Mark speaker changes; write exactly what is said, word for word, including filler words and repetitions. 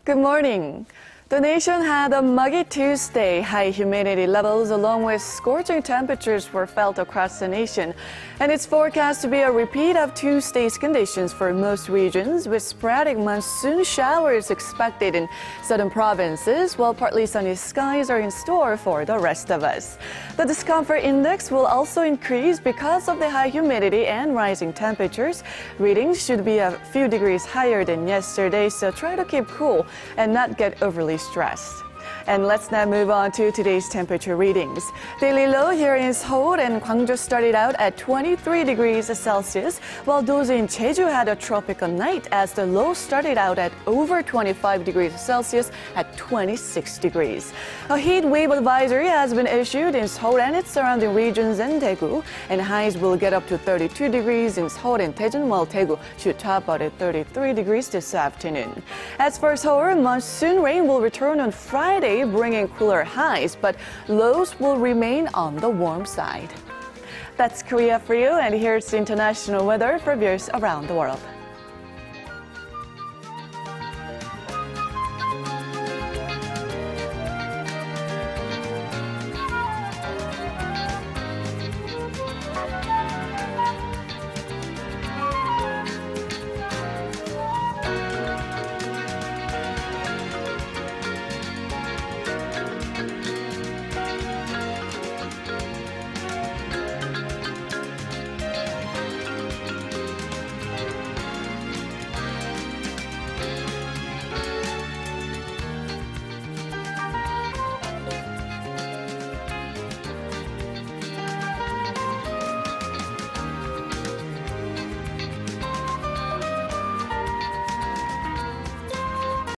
Speaker 1: Good morning. The nation had a muggy Tuesday. High humidity levels along with scorching temperatures were felt across the nation. And it's forecast to be a repeat of Tuesday's conditions for most regions, with sporadic monsoon showers expected in southern provinces, while partly sunny skies are in store for the rest of us. The discomfort index will also increase because of the high humidity and rising temperatures. Readings should be a few degrees higher than yesterday, so try to keep cool and not get overly stressed. And let's now move on to today's temperature readings. Daily low here in Seoul and Gwangju started out at twenty-three degrees Celsius, while those in Jeju had a tropical night as the low started out at over twenty-five degrees Celsius at twenty-six degrees. A heat wave advisory has been issued in Seoul and its surrounding regions and Daegu, and highs will get up to thirty-two degrees in Seoul and Daejeon, while Daegu should top out at thirty-three degrees this afternoon. As for Seoul, monsoon rain will return on Friday, bringing cooler highs, but lows will remain on the warm side. That's Korea for you, and here's the international weather for viewers around the world.